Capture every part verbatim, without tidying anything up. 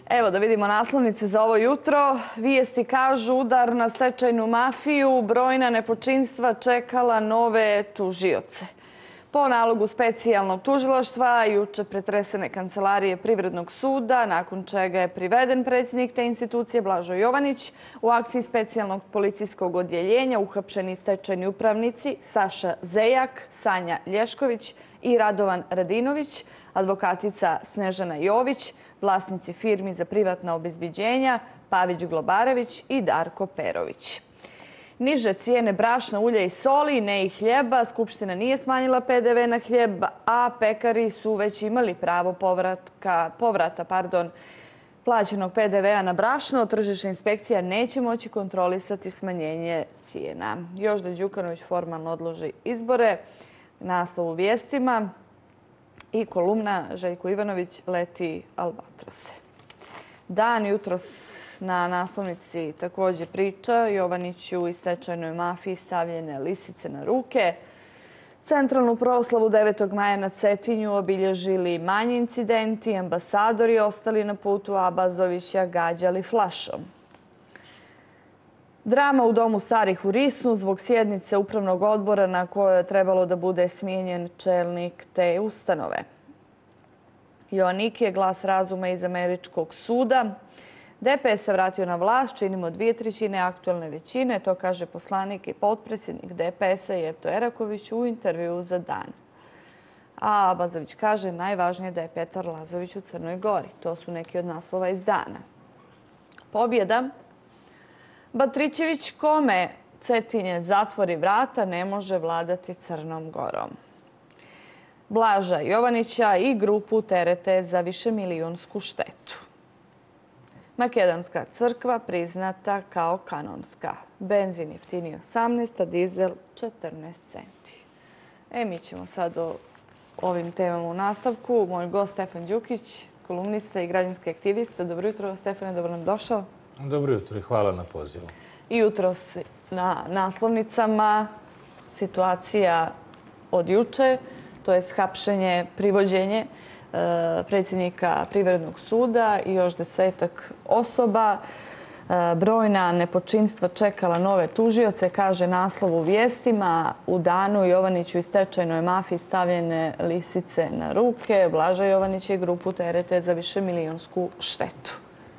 Evo da vidimo naslovnice za ovo jutro. Vijesti kažu udar na stečajnu mafiju, brojna nepočinstva čekala nove tužioce. Po nalogu specijalnog tužilaštva, juče pretresene kancelarije Privrednog suda, nakon čega je priveden predsjednik te institucije Blažo Jovanić, u akciji specijalnog policijskog odjeljenja uhapšeni stečajni upravnici Saša Zejak, Sanja Lješković i Radovan Radinović, advokatica Snežana Jović, vlasnici firmi za privatna obezbeđenja Pavić Globarević i Darko Perović. Niže cijene brašna, ulja i soli, ne i hljeba. Skupština nije smanjila P D V na hljeb, a pekari su već imali pravo povratka, povrata pardon, plaćenog P D V-a na brašno. Tržišna inspekcija neće moći kontrolisati smanjenje cijena. Još da Đukanović formalno odloži izbore. Naslov u vijestima i kolumna Željko Ivanović leti albatrose. Dan jutros na naslovnici također priča Jovaniću i stečajnoj mafiji stavljene lisice na ruke. Centralnu proslavu devetog maja na Cetinju obilježili manji incidenti, ambasadori ostali na putu Abazovića gađali flašom. Drama u domu starih u Risnu zbog sjednice upravnog odbora na kojoj je trebalo da bude smijenjen čelnik te ustanove. Joaniki je glas razuma iz američkog suda. D P S se vratio na vlast, činimo dvije trećine aktualne većine, to kaže poslanik i potpredsjednik D P S-a Jevto Eraković u intervjuu za Dan. A Abazović kaže najvažnije da je Petar Lazović u Crnoj Gori. To su neki od naslova iz Dana. Pobjeda. Batrićević kome Cetinje zatvori vrata ne može vladati Crnom Gorom. Blaža Jovanića i grupu terete za višemilionsku štetu. Makedonska crkva priznata kao kanonska. Benzin jeftiniji osamnaest, a dizel četrnaest centi. E, mi ćemo sad o ovim temama u nastavku. Moj gost Stefan Đukić, kolumnista i građanski aktivista. Dobro jutro, Stefane, dobro nam došao. Dobro jutro i hvala na pozivu. I jutros na naslovnicama situacija od juče, to je hapšenje, privođenje predsjednika Privrednog suda i još desetak osoba. Brojna nepočinstva čekala nove tužioce, kaže naslov u vijestima. U danu Jovaniću i stečajnoj mafiji stavljene lisice na ruke. Blaža Jovanić i grupu terete za višemilionsku štetu.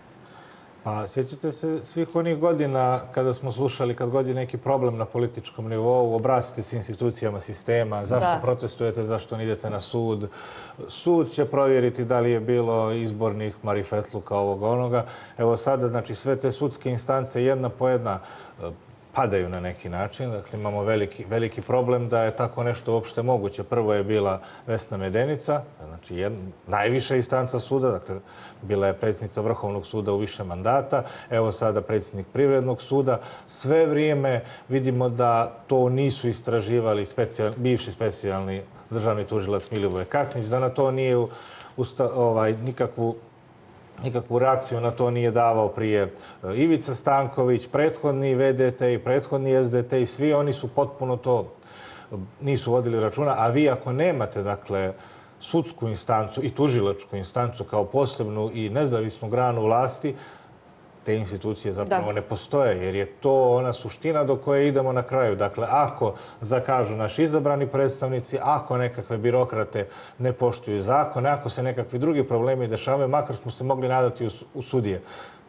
Pa, sjećate se svih onih godina kada smo slušali kad god je neki problem na političkom nivou, obratite se institucijama sistema, zašto da. protestujete, zašto ne idete na sud. Sud će provjeriti da li je bilo izbornih marifetluka ovoga onoga. Evo sada, znači, sve te sudske instance jedna po jedna padaju na neki način. Dakle, imamo veliki, veliki problem da je tako nešto uopšte moguće. Prvo je bila Vesna Medenica, znači jedna, najviša instanca suda, dakle, bila je predsjednica Vrhovnog suda u više mandata, evo sada predsjednik Privrednog suda. Sve vrijeme vidimo da to nisu istraživali specijal, bivši specijalni državni tužilac Milivoje Kaknić, da na to nije usta, ovaj, nikakvu Nikakvu reakciju na to nije davao prije Ivica Stanković, prethodni V D T i prethodni S D T i svi oni su potpuno to nisu vodili računa. A vi ako nemate, dakle, sudsku instancu i tužilačku instancu kao posebnu i nezavisnu granu vlasti, te institucije zapravo da. ne postoje, jer je to ona suština do koje idemo na kraju. Dakle, ako zakažu naši izabrani predstavnici, ako nekakve birokrate ne poštuju zakone, ako se nekakvi drugi problemi dešavaju, makar smo se mogli nadati u, u sudije,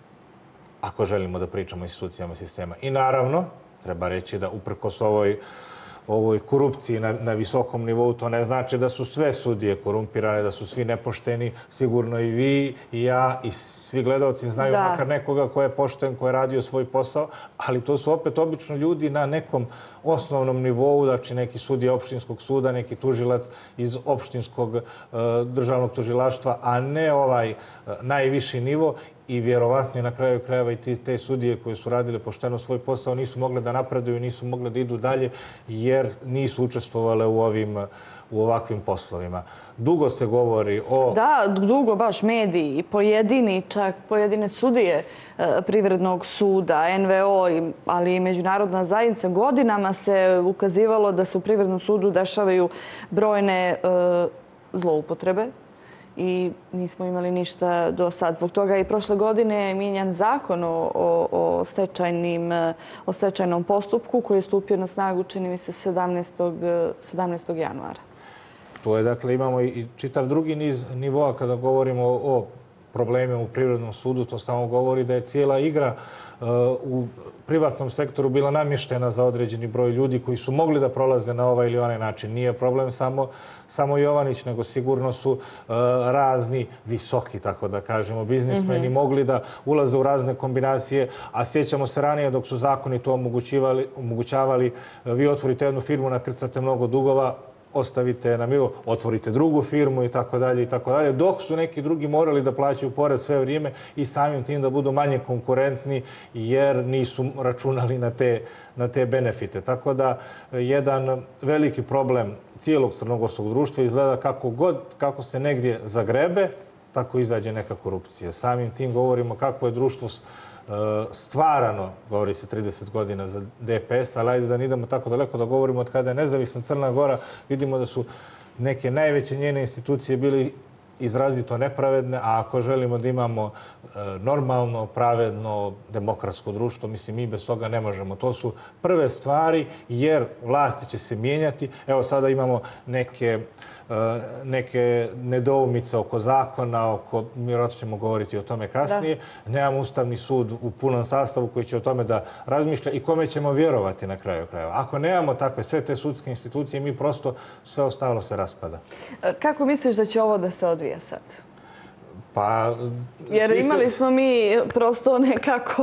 ako želimo da pričamo o institucijama sistema. I naravno, treba reći da uprkos ovoj ovoj korupciji na, na visokom nivou, to ne znači da su sve sudije korumpirane, da su svi nepošteni. Sigurno i vi, i ja, i svi gledalci znaju da. makar nekoga ko je pošten, ko je radio svoj posao, ali to su opet obično ljudi na nekom osnovnom nivou, znači neki sudija opštinskog suda, neki tužilac iz opštinskog uh, državnog tužilaštva, a ne ovaj uh, najviši nivo. I vjerovatno na kraju krajeva i te sudije koje su radile pošteno svoj posao nisu mogle da napreduju, nisu mogle da idu dalje jer nisu učestvovale u ovim u ovakvim poslovima. Dugo se govori o... Da, dugo baš mediji, pojedini, čak pojedine sudije Privrednog suda, N V O, ali i međunarodna zajednica, godinama se ukazivalo da se u Privrednom sudu dešavaju brojne zloupotrebe i nismo imali ništa do sad. Zbog toga i prošle godine je mijenjan zakon o, o, stečajnim, o stečajnom postupku koji je stupio na snagu, čini mi se, sedamnaestog januara. To je, dakle, imamo i čitav drugi niz nivoa kada govorimo o problemima u Privrednom sudu. To samo govori da je cijela igra u privatnom sektoru bila namještena za određeni broj ljudi koji su mogli da prolaze na ovaj ili onaj način. Nije problem samo, samo Jovanić, nego sigurno su uh, razni visoki, tako da kažemo, biznismeni mm-hmm. mogli da ulaze u razne kombinacije, a sjećamo se ranije dok su zakoni to omogućavali, omogućavali vi otvorite jednu firmu, nakrcate mnogo dugova, ostavite na miru, otvorite drugu firmu i tako dalje i tako dalje, dok su neki drugi morali da plaćaju porez sve vrijeme i samim tim da budu manje konkurentni jer nisu računali na te, na te benefite. Tako da jedan veliki problem cijelog crnogorskog društva izgleda kako god, kako se negdje zagrebe, tako izađe neka korupcija. Samim tim govorimo kako je društvo stvarano, govori se trideset godina za D P S, ali ajde da ne idemo tako daleko da govorimo od kada je nezavisna Crna Gora, vidimo da su neke najveće njene institucije bili izrazito nepravedne, a ako želimo da imamo normalno, pravedno, demokratsko društvo, mislim, mi bez toga ne možemo. To su prve stvari, jer vlasti će se mijenjati. Evo sada imamo neke neke nedoumice oko zakona, oko, vjerojatno ćemo govoriti o tome kasnije. Da. Nemamo Ustavni sud u punom sastavu koji će o tome da razmišlja i kome ćemo vjerovati na kraju krajeva. Ako nemamo takve sve te sudske institucije, mi prosto sve ostalo se raspada. Kako misliš da će ovo da se odvija sad? Pa... Jer imali smo mi prosto nekako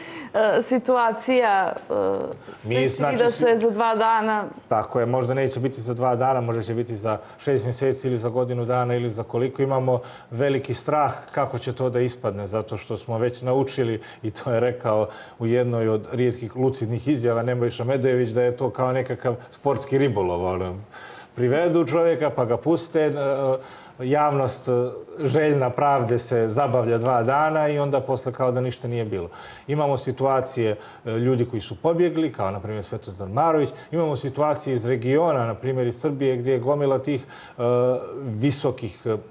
situacija sliči da se za dva dana... Tako je, možda neće biti za dva dana, možda će biti za šest mjeseci ili za godinu dana ili za koliko. Imamo veliki strah kako će to da ispadne, zato što smo već naučili, i to je rekao u jednoj od rijetkih lucidnih izjava Nebojša Medojević, da je to kao nekakav sportski ribolov. Privedu čovjeka pa ga puste, javnost željna pravde se zabavlja dva dana i onda posle kao da ništa nije bilo. Imamo situacije ljudi koji su pobjegli, kao na primjer Svetozar Marović. Imamo situacije iz regiona, na primjer iz Srbije, gdje je gomila tih uh, visokih uh,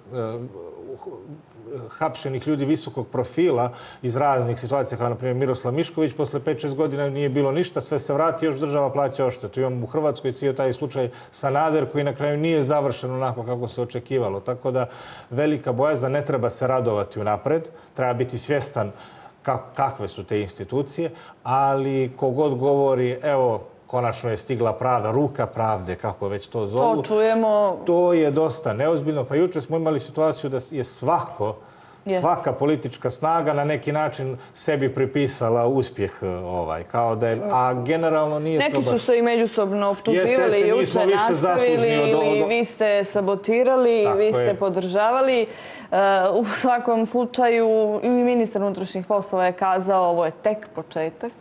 hapšenih ljudi visokog profila iz raznih situacija, kao na primjer Miroslav Mišković, posle pet šest godina nije bilo ništa, sve se vrati, još država plaća odštetu. Imamo u Hrvatskoj cijel taj slučaj Sanader koji na kraju nije završen onako kako se očekivalo. Tako da velika bojazna, ne treba se radovati unapred, treba biti svjestan kakve su te institucije, ali kogod govori, evo, konačno je stigla pravda, ruka pravde, kako već to zovu. To čujemo. To je dosta neozbiljno. Pa jučer smo imali situaciju da je svako, yes. svaka politička snaga na neki način sebi pripisala uspjeh ovaj, kao da je, a generalno nije Neki to baš... Neki su se i međusobno optuživali, jučer nastavili, ili vi ste sabotirali, tako vi ste je. podržavali. U svakom slučaju i ministar unutrašnjih poslova je kazao ovo je tek početak.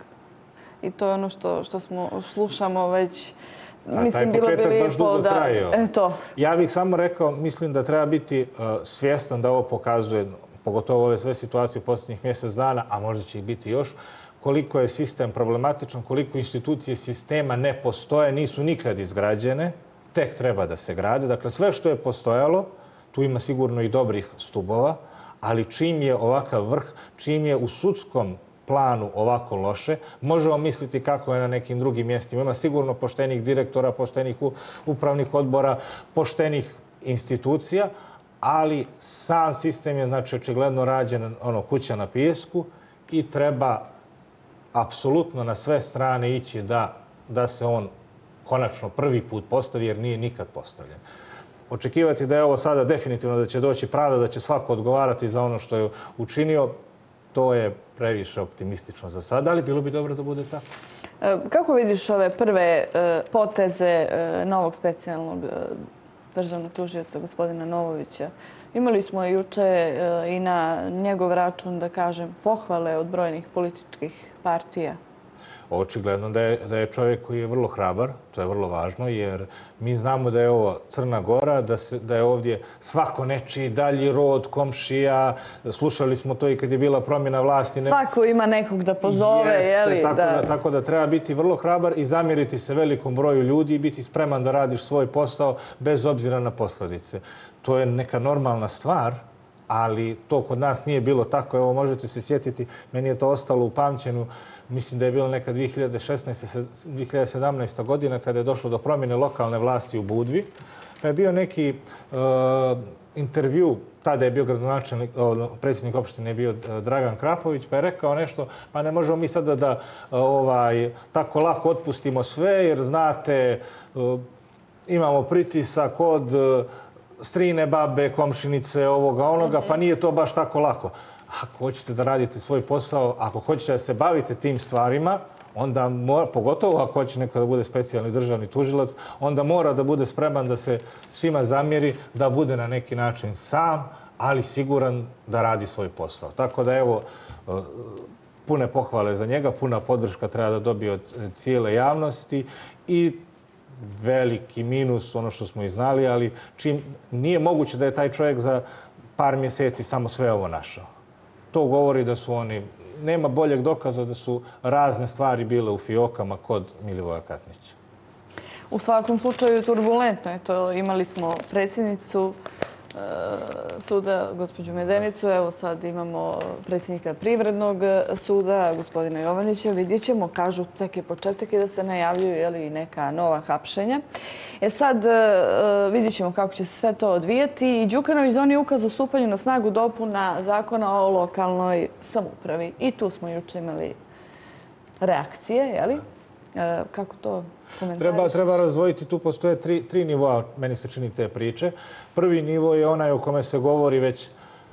I to je ono što, što smo slušamo već, a, mislim, bilo bili baš dugo da... trajao. Eto. Ja bih samo rekao, mislim da treba biti uh, svjestan da ovo pokazuje, pogotovo ove sve situacije u posljednjih mjesec dana, a možda će ih biti još, koliko je sistem problematičan, koliko institucije sistema ne postoje, nisu nikad izgrađene, tek treba da se grade. Dakle, sve što je postojalo, tu ima sigurno i dobrih stubova, ali čim je ovakav vrh, čim je u sudskom planu ovako loše, možemo misliti kako je na nekim drugim mjestima. Ima sigurno poštenih direktora, poštenih upravnih odbora, poštenih institucija, ali sam sistem je, znači, očigledno rađen ono, kuća na pijesku i treba apsolutno na sve strane ići da, da se on konačno prvi put postavi, jer nije nikad postavljen. Očekivati da je ovo sada definitivno da će doći pravda, da će svako odgovarati za ono što je učinio, to je previše optimistično za sada, ali bilo bi dobro da bude tako. Kako vidiš ove prve poteze novog specijalnog državnog tužioca, gospodina Novovića? Imali smo juče i na njegov račun, da kažem, pohvale od brojnih političkih partija. očigledno da je, da je čovjek koji je vrlo hrabar, to je vrlo važno, jer mi znamo da je ovo Crna Gora, da, se, da je ovdje svako nečiji dalji rod, komšija, slušali smo to i kad je bila promjena vlasti. Ne... Svako ima nekog da pozove, Jeste, jeli? Tako da... da, tako da treba biti vrlo hrabar i zamjeriti se velikom broju ljudi i biti spreman da radiš svoj posao bez obzira na posljedice. To je neka normalna stvar, ali to kod nas nije bilo tako. Evo, možete se sjetiti, meni je to ostalo u pamćenju. Mislim da je bilo neka dvije hiljade šesnaeste. dvije hiljade sedamnaeste. godina kada je došlo do promjene lokalne vlasti u Budvi. Pa je bio neki uh, intervju, tada je bio gradonačelnik, predsjednik opštine je bio Dragan Krapović, pa je rekao nešto, pa ne možemo mi sada da ovaj, tako lako otpustimo sve, jer znate, uh, imamo pritisak od uh, strine, babe, komšinice, ovoga, onoga, pa nije to baš tako lako. Ako hoćete da radite svoj posao, ako hoćete da se bavite tim stvarima, onda mora, pogotovo ako hoće neko da bude specijalni državni tužilac, onda mora da bude spreman da se svima zamjeri, da bude na neki način sam, ali siguran da radi svoj posao. Tako da evo, pune pohvale za njega, puna podrška treba da dobije od cijele javnosti i veliki minus, ono što smo i znali, ali čim nije moguće da je taj čovjek za par mjeseci samo sve ovo našao. To govori da su oni, nema boljeg dokaza da su razne stvari bile u fiokama kod Milivoja Katnića. U svakom slučaju turbulentno je to. Imali smo predsjednicu suda, gospođu Medenicu. Evo sad imamo predsjednika Privrednog suda, gospodina Jovanića. Vidjet ćemo, kažu, tek je početak i da se najavljuju jeli, i neka nova hapšenja. E sad vidjet ćemo kako će se sve to odvijeti. I Đukanović donio ukaz o stupanju na snagu dopuna zakona o lokalnoj samoupravi. I tu smo juče imali reakcije, jeli? Kako to komentariš? Treba, treba razdvojiti, tu postoje tri, tri nivoa, meni se čini te priče. Prvi nivo je onaj o kome se govori već,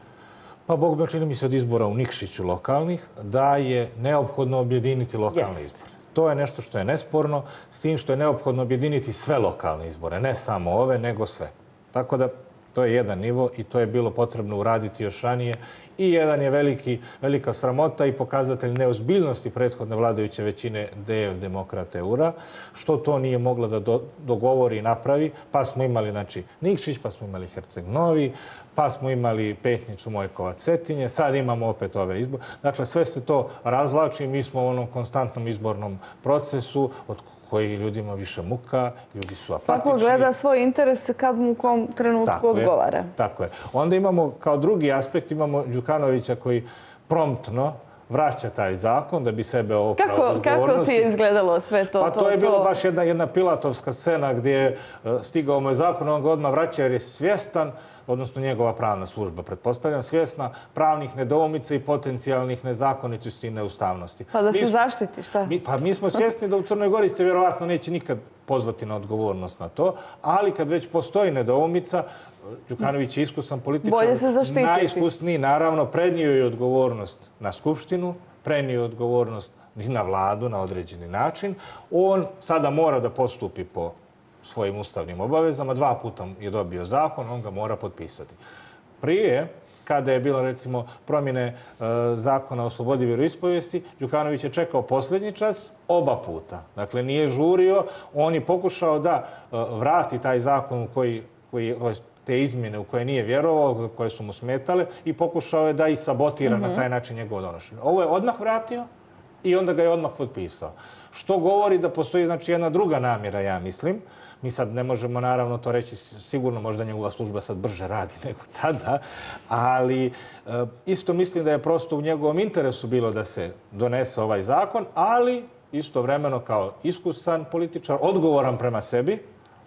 pa Bog me čini mi se od izbora u Nikšiću lokalnih, da je neophodno objediniti lokalne yes. izbore. To je nešto što je nesporno, s tim što je neophodno objediniti sve lokalne izbore, ne samo ove, nego sve. Tako da to je jedan nivo i to je bilo potrebno uraditi još ranije. I jedan je veliki, velika sramota i pokazatelj neozbiljnosti prethodne vladajuće većine D F Demokrate U-ra, što to nije moglo da do, dogovori i napravi. Pa smo imali znači, Nikšić, pa smo imali Herceg Novi, pa smo imali Petnicu, Mojkovac, Cetinje, sad imamo opet ove izbore. Dakle, sve se to razvlači i mi smo u onom konstantnom izbornom procesu od koji ljudima više muka, ljudi su apatični. Svako gleda svoj interes kad mu u kom trenutku tako odgovara. Je, tako je. Onda imamo, kao drugi aspekt, imamo Đukanovića koji promptno vraća taj zakon da bi sebe oprao odgovornosti. Kako ti je izgledalo sve to? Pa to, to je bilo to... baš jedna, jedna pilatovska scena gdje je stigao moj zakon, on ga odmah vraća jer je svjestan, odnosno njegova pravna služba, pretpostavljam, svjesna pravnih nedoumica i potencijalnih nezakonitosti i neustavnosti. Pa da se mi, zaštiti, šta? Mi, pa mi smo svjesni da u Crnoj Gori se vjerovatno neće nikad pozvati na odgovornost na to, ali kad već postoji nedoumica, Đukanović je iskusan političar, najiskusniji, naravno, prenio je odgovornost na Skupštinu, prenio je odgovornost i na vladu na određeni način. On sada mora da postupi po svojim ustavnim obavezama. Dva puta je dobio zakon, on ga mora potpisati. Prije, kada je bilo, recimo, promjene e, zakona o slobodi vjeroispovijesti, Đukanović je čekao posljednji čas oba puta. Dakle, nije žurio, on je pokušao da e, vrati taj zakon u koji, koji te izmjene u koje nije vjerovao, koje su mu smetale i pokušao je da i sabotira mm-hmm. na taj način njegovo donošenje. Ovo je odmah vratio i onda ga je odmah potpisao. Što govori da postoji znači, jedna druga namjera, ja mislim. Mi sad ne možemo naravno to reći, sigurno možda njegova služba sad brže radi nego tada, ali e, isto mislim da je prosto u njegovom interesu bilo da se donese ovaj zakon, ali istovremeno kao iskusan političar, odgovoran prema sebi,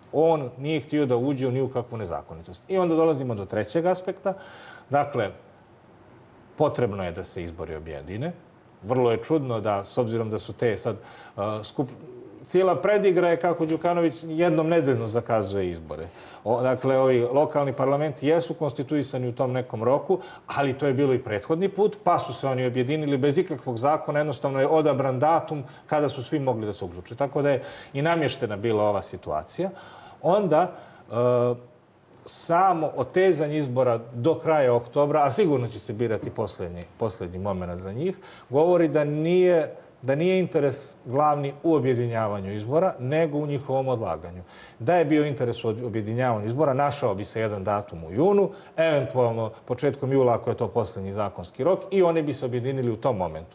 on nije htio da uđe u niju kakvu nezakonitost. I onda dolazimo do trećeg aspekta. Dakle, potrebno je da se izbori objedine. Vrlo je čudno da, s obzirom da su te sad uh, skup... Cijela predigra je kako Đukanović jednom nedeljno zakazuje izbore. O, dakle, ovi lokalni parlamenti jesu konstituisani u tom nekom roku, ali to je bilo i prethodni put, pa su se oni objedinili bez ikakvog zakona, jednostavno je odabran datum kada su svi mogli da se uključe. Tako da je i namještena bila ova situacija. Onda, e, samo otezanje izbora do kraja oktobra, a sigurno će se birati posljednji, posljednji moment za njih, govori da nije da nije interes glavni u objedinjavanju izbora, nego u njihovom odlaganju. Da je bio interes u objedinjavanju izbora, našao bi se jedan datum u junu, eventualno početkom jula ako je to posljednji zakonski rok, i oni bi se objedinili u tom momentu.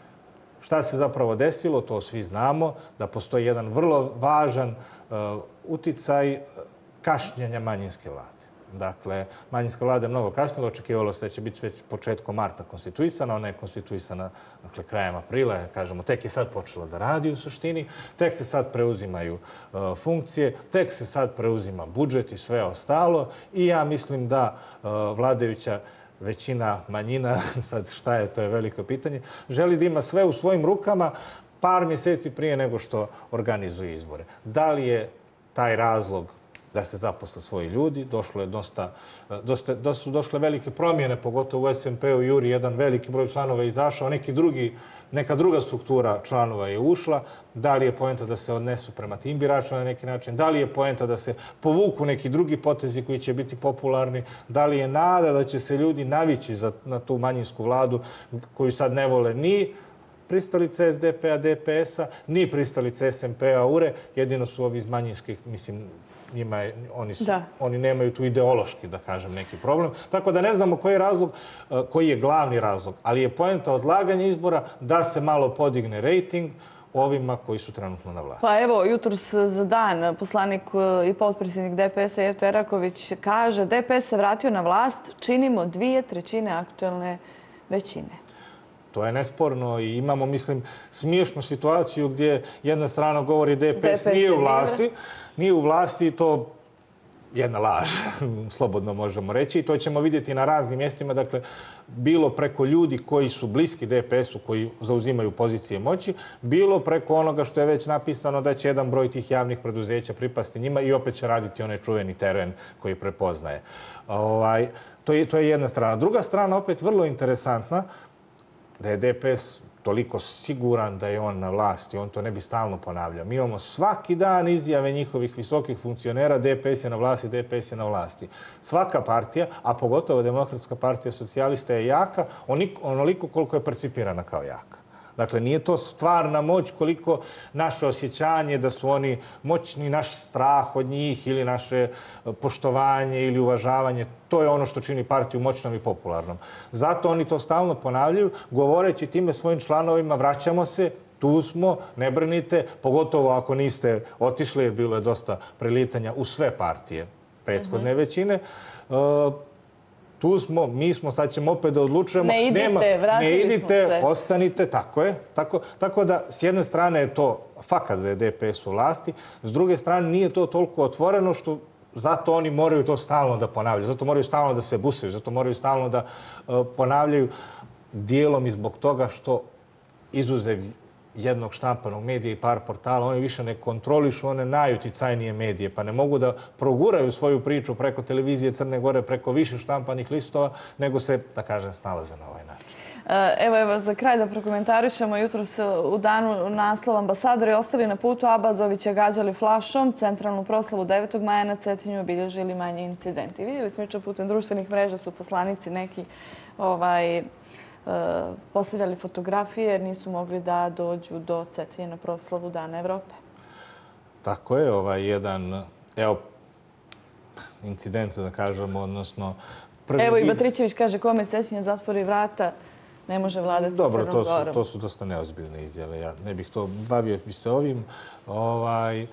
Šta se zapravo desilo, to svi znamo, da postoji jedan vrlo važan uh, uticaj kašnjenja manjinske vlade. Dakle, manjinska vlada je mnogo kasnila, očekivalo se da će biti već početkom marta konstituisana, ona je konstituisana dakle, krajem aprila, kažemo, tek je sad počela da radi u suštini, tek se sad preuzimaju uh, funkcije, tek se sad preuzima budžet i sve ostalo i ja mislim da uh, vladajuća većina, manjina, sad šta je, to je veliko pitanje, želi da ima sve u svojim rukama par mjeseci prije nego što organizuje izbore. Da li je taj razlog da se zaposle svoji ljudi, došlo je dosta, dosta, da su došle velike promjene, pogotovo u es em pe u Juri, jedan veliki broj članova je izašao, neki drugi, neka druga struktura članova je ušla. Da li je poenta da se odnesu prema tim biračima na neki način? Da li je poenta da se povuku neki drugi potezi koji će biti popularni? Da li je nada da će se ljudi navići za, na tu manjinsku vladu koju sad ne vole ni pristalice es de pe a, de pe es a, ni pristalice es em pe a, U R E, jedino su ovi iz manjinskih, mislim, njima je, oni, su, oni nemaju tu ideološki, da kažem, neki problem. Tako da ne znamo koji je razlog, koji je glavni razlog, ali je poenta odlaganja izbora da se malo podigne rejting ovima koji su trenutno na vlasti. Pa evo, jutros za dan poslanik i potpredsjednik de pe es a Jevto Eraković kaže de pe es se vratio na vlast, činimo dvije trećine aktuelne većine. To je nesporno i imamo, mislim, smiješnu situaciju gdje jedna strana govori de pe es nije u vlasti, nije u vlasti i to jedna laž, slobodno možemo reći. I to ćemo vidjeti na raznim mjestima, dakle, bilo preko ljudi koji su bliski de pe es u, koji zauzimaju pozicije moći, bilo preko onoga što je već napisano da će jedan broj tih javnih preduzeća pripasti njima i opet će raditi onaj čuveni teren koji prepoznaje. Ovaj, to je, to je jedna strana. Druga strana, opet vrlo interesantna, da je de pe es toliko siguran da je on na vlasti, on to ne bi stalno ponavljao. Mi imamo svaki dan izjave njihovih visokih funkcionera, de pe es je na vlasti, de pe es je na vlasti. Svaka partija, a pogotovo Demokratska partija socijalista je jaka onoliko koliko je percipirana kao jaka. Dakle, nije to stvarna moć koliko naše osjećanje da su oni moćni, naš strah od njih ili naše poštovanje ili uvažavanje. To je ono što čini partiju moćnom i popularnom. Zato oni to stalno ponavljaju, govoreći time svojim članovima vraćamo se, tu smo, ne brinite, pogotovo ako niste otišli, jer bilo je dosta prilitanja u sve partije prethodne većine. Tu smo, mi smo, sad ćemo opet da odlučujemo. Ne idite, Nema, vratili ne idite, smo se. Ostanite, tako je. Tako, tako da, s jedne strane je to fakat da je de pe es u vlasti, s druge strane nije to toliko otvoreno što zato oni moraju to stalno da ponavljaju, zato moraju stalno da se busaju, zato moraju stalno da uh, ponavljaju dijelom i zbog toga što izuzev jednog štampanog medija i par portala, oni više ne kontrolišu one najuticajnije medije, pa ne mogu da proguraju svoju priču preko televizije Crne Gore, preko više štampanih listova, nego se, da kažem, snalaze na ovaj način. Evo, evo, za kraj da prokomentarišemo. Jutros u danu naslov ambasadori ostali na putu, Abazovića gađali flašom, centralnu proslavu devetog maja na Cetinju obilježili manji incidenti. Vidjeli smo jučer putem društvenih mreža su poslanici neki ovaj, postavljali fotografije jer nisu mogli da dođu do Cetinje na proslavu Dana Evrope. Tako je, ovaj jedan, evo, incident, da kažemo, odnosno... Prvi... Evo i Batrićević kaže, kome Cetinje zatvori vrata, ne može vladati Crnom Gorom. Dobro, to su, to su dosta neozbiljne izjave. Ja ne bih to bavio bi se ovim. Ovaj,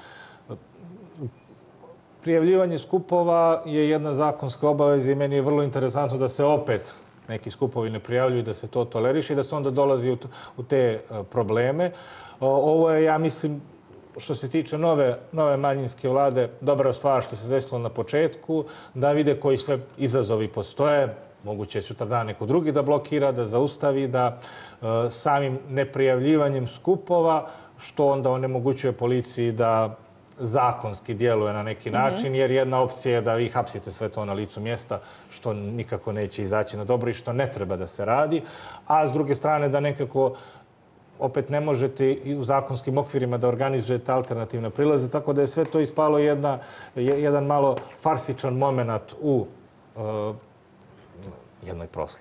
prijavljivanje skupova je jedna zakonska obaveza i meni je vrlo interesantno da se opet neki skupovi ne prijavljuju, da se to toleriše i da se onda dolazi u te probleme. Ovo je, ja mislim, što se tiče nove, nove manjinske vlade, dobra stvar što se desilo na početku, da vide koji sve izazovi postoje. Moguće je sutradan neko drugi da blokira, da zaustavi, da uh, samim neprijavljivanjem skupova, što onda onemogućuje policiji da zakonski djeluje na neki način, jer jedna opcija je da vi hapsite sve to na licu mjesta, što nikako neće izaći na dobro i što ne treba da se radi. A s druge strane da nekako opet ne možete i u zakonskim okvirima da organizujete alternativne prilaze, tako da je sve to ispalo jedna, jedan malo farsičan moment u uh, jednoj proslavi,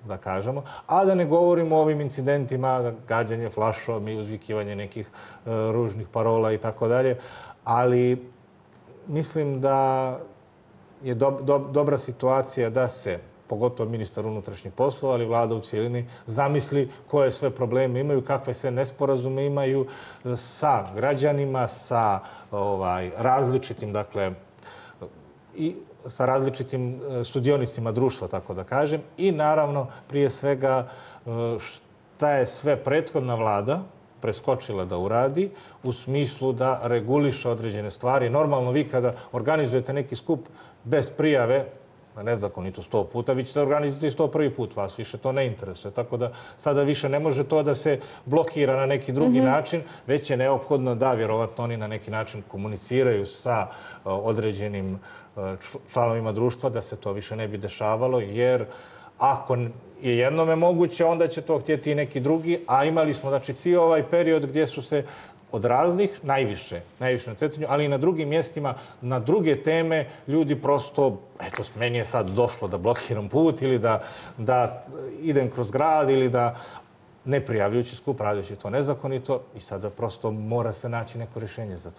da kažemo, a da ne govorimo o ovim incidentima, gađanje flašom i uzvikivanje nekih ružnih parola i tako dalje. Ali mislim da je dobra situacija da se, pogotovo ministar unutrašnjih poslova, ali vlada u cijelini, zamisli koje sve probleme imaju, kakve sve nesporazume imaju sa građanima, sa različitim, dakle, i sa različitim sudionicima društva, tako da kažem. I naravno, prije svega, šta je sve prethodna vlada preskočila da uradi u smislu da reguliše određene stvari. Normalno, vi kada organizujete neki skup bez prijave, nezakonito sto puta, vi ćete organizati sto prvi put, vas više to ne interesuje. Tako da sada više ne može to da se blokira na neki drugi način, već je neophodno da vjerovatno oni na neki način komuniciraju sa određenim članovima društva da se to više ne bi dešavalo, jer ako je jednome moguće, onda će to htjeti i neki drugi, a imali smo, znači, cijel ovaj period gdje su se od raznih, najviše, najviše na Cetinju, ali i na drugim mjestima, na druge teme, ljudi prosto, eto, meni je sad došlo da blokiram put ili da idem kroz grad ili da ne prijavljujući skup, radeći to nezakonito i sada prosto mora se naći neko rješenje za to.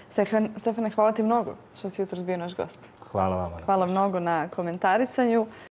Stefane, hvala ti mnogo što si jutros bio naš gost. Hvala vama. Hvala mnogo na komentarisanju.